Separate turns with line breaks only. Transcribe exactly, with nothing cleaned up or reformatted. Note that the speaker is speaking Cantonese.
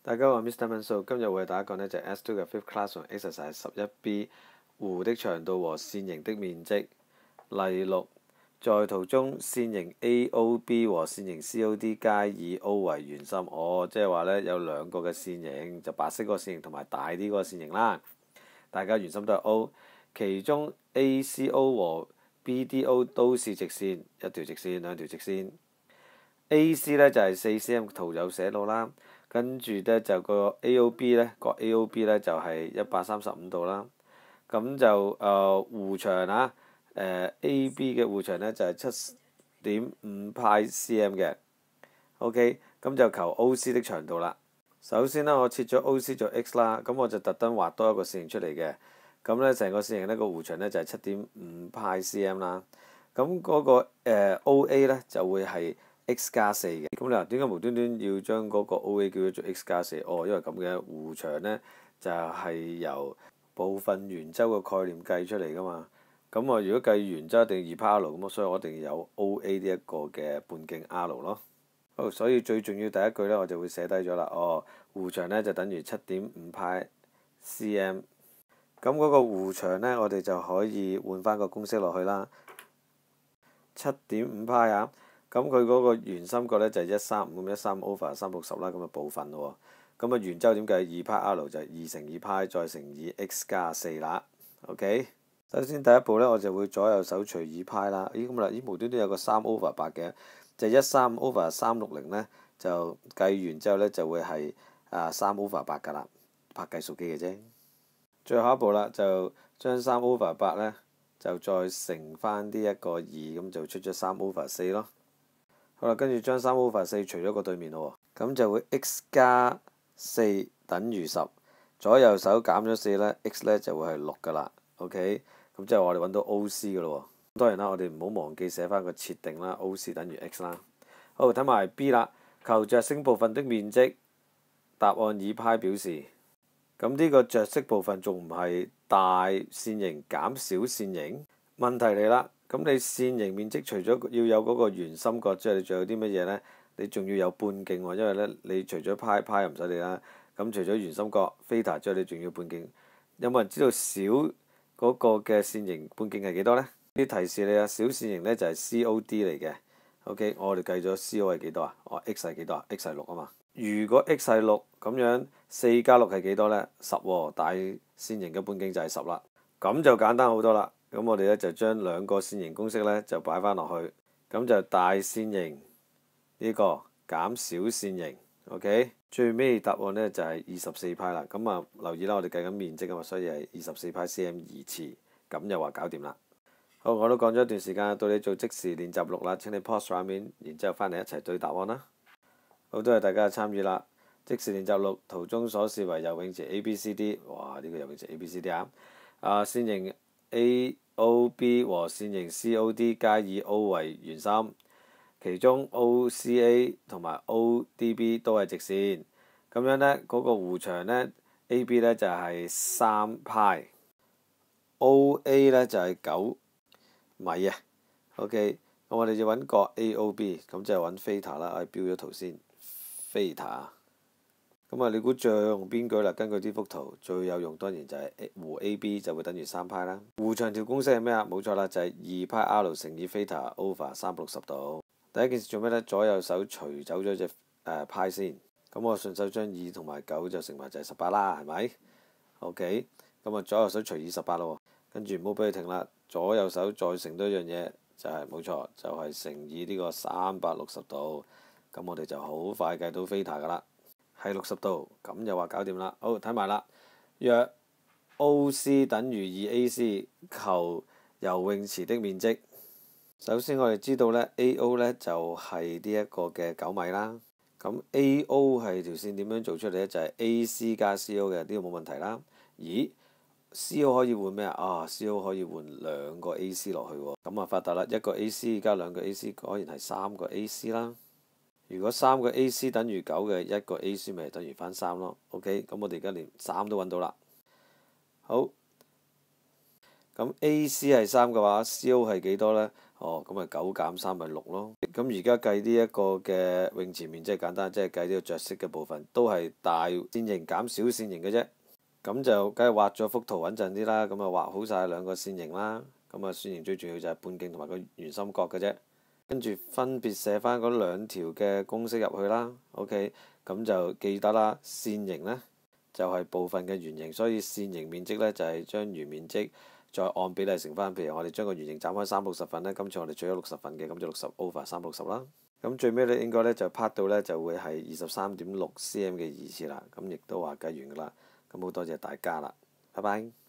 大家好，我係 Mister 文素，今日會為大家講呢就係 S 二 嘅 fifth class 同 Exercise 十一 B 弧的長度和線形的面積。例六，在圖中線形 A O B 和線形 C O D 皆以 O 為圓心。哦，即係話呢，有兩個嘅線形，就白色嗰個線形同埋大啲嗰個線形啦。大家圓心都係 O， 其中 A C O 和 B D O 都是直線，一條直線，兩條直線。A C 呢就係四 cm， 圖有寫到啦。跟住呢，就個 A O B 呢，個 A O B 呢就係一百三十五度啦。咁就誒弧長啊，誒、呃、A B 嘅弧長呢就係七點五派 cm 嘅。OK， 咁就求 O C 的長度啦。首先呢，我設咗 O C 做 X 啦，咁我就特登畫多一個線形出嚟嘅。咁呢，成個線形呢個弧長呢就係七點五派 cm 啦。咁嗰、那個、呃、O A 呢就會係X 加四嘅。咁你話點解無端端要將嗰個 O A 叫咗做 X 加四？哦，因為咁嘅弧長呢就係、是、由部分圓周嘅概念計出嚟噶嘛。咁我如果計圓周一定二派 R 咁，所以我一定要有 O A 呢一個嘅半徑 R 咯。好，所以最重要第一句呢，我就會寫低咗啦。哦，弧長呢就等於七點五派 cm。咁嗰個弧長呢，我哋就可以換翻個公式落去啦。七點五派啊！咁佢嗰個圓心角呢，就係一三五咁，一三 over 三百六十啦，咁嘅部分咯喎。咁啊圓周點計？二派 R 就係二乘二派再乘以 X 加四啦。OK， 首先第一步呢，我就會左右手除二派啦。咦咁啦，咦無端端有個三 over 八嘅，就一三 over 三六零呢，就計完之後呢，就會係啊三 over 八㗎啦，拍計數機嘅啫。最後一步啦，就將三 over 八呢，就再乘翻呢一個二，咁就出咗三 over 四咯。好啦，跟住將三 over 四除咗個對面咯喎，咁就會 x 加四等於十，左右手減咗四呢 x 呢就會係六㗎啦。OK， 咁即係我哋揾到 O C 㗎咯喎。當然啦，我哋唔好忘記寫翻個設定啦 ，O C 等於 x 啦。好，睇埋 B 啦，求着色部分的面積，答案以派表示。咁呢個着色部分仲唔係大線形減小線形？問題嚟啦，咁你線形面積除咗要有嗰個圓心角之外，你仲有啲乜嘢呢？你仲要有半徑喎，因為呢，你除咗派派又唔使理啦。咁除咗圓心角 theta 之外，你仲要半徑。有冇人知道小嗰個嘅線形半徑係幾多呢？啲提示你啊，小線形呢就係 C O D 嚟嘅。OK， 我哋計咗 C O 係幾多啊？哦 ，X 係幾多啊 ？X 係六啊嘛。如果 X 係六咁樣，四加六係幾多呢？十喎，大線形嘅半徑就係十啦。咁就簡單好多啦。咁我哋咧就將兩個線形公式咧就擺翻落去，咁就大線形呢個減小線形 ，OK。最尾答案呢就係二十四派啦。咁啊留意啦，我哋計緊面積啊嘛，所以係二十四派 cm 二次，咁就話搞掂啦。好，我都講咗一段時間，到你做即時練習錄啦。請你 pause 畫面，然之後翻嚟一齊對答案啦。好，多謝大家嘅參與啦。即時練習錄圖中所示為游泳池 A B C D， 哇！呢、這個游泳池 A B C D 啊，啊線形 A O B 和線形 C O D 皆以 O 為圓心，其中 O C A 同埋 O D B 都係直線。咁樣呢，嗰、那個弧長呢 A B 呢就係三派 ，O A 呢就係九米啊。OK， 咁我哋要揾個 A O B， 咁就揾 theta 啦。我哋標咗圖先 theta。咁啊，你估最有用邊句啦？根據呢幅圖，最有用當然就係弧 A B 就會等於三派啦。弧長條公式係咩啊？冇錯啦，就係二派 R 乘以 theta over 三百六十度。第一件事做咩呢？左右手除走咗隻誒派先。咁我順手將二同埋九就乘埋就係十八啦，係咪 ？OK， 咁啊左右手除以十八咯。跟住唔好俾佢停啦，左右手再乘多一樣嘢，就係、是、冇錯，就係、是、乘以呢個三百六十度。咁我哋就好快計到 theta 噶啦。係六十度，咁就話搞掂啦。好，睇埋啦。若 O C 等於二 A C， 求游泳池的面積。首先我哋知道呢 A O 呢就係呢一個嘅九米啦。咁 A O 係條線點樣做出嚟呢？就係、是、A C 加 C O 嘅，呢個冇問題啦。咦 ？C O 可以換咩啊？啊 ，C O 可以換兩個 A C 落去喎。咁啊發達啦，一個 A C 加兩個 A C， 果然係三個 A C 啦。如果三個 A C 等於九嘅，一個 A C 咪等於翻三咯。OK， 咁我哋而家連三都揾到啦。好，咁 A C 係三嘅話 ，C O 係幾多呢？ 哦，咁咪九減三咪六咯。咁而家計呢一個嘅泳池面積簡單，即係計呢個着色嘅部分，都係大線形減小線形嘅啫。咁就梗係畫咗幅圖穩陣啲啦。咁啊畫好晒兩個線形啦。咁啊線形最重要就係半徑同埋個圓心角嘅啫。跟住分別寫翻嗰兩條嘅公式入去啦。OK，咁就記得啦。線形呢就係部分嘅圓形，所以線形面積呢就係將圓面積再按比例乘翻。譬如我哋將個圓形斬開三百六十份呢，今次我哋取咗六十份嘅，咁就六十 over 三百六十啦。咁最尾呢應該呢就拍到呢就會係二十三點六 cm 嘅二次啦。咁亦都話計完㗎啦。咁好多謝大家啦，拜拜。